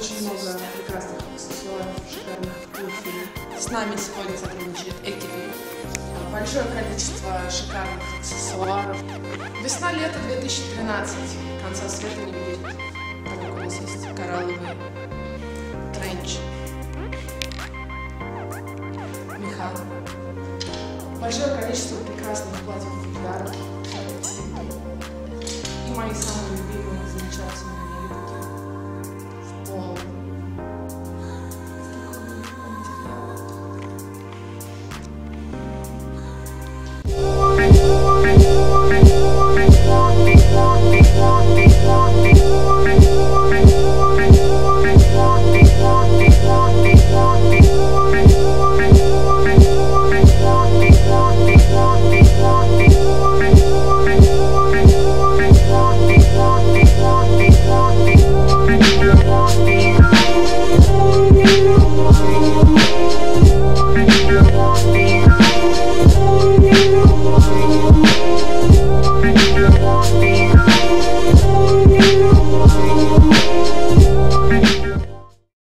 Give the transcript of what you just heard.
очень много прекрасных аксессуаров, шикарных туфель. С нами сегодня сотрудничает Экиви. Большое количество шикарных аксессуаров. Весна-лето 2013. Конца света не будет. Так как у нас есть коралловый тренч. Меха. Большое количество прекрасных платьев футляров. И мои самые любимые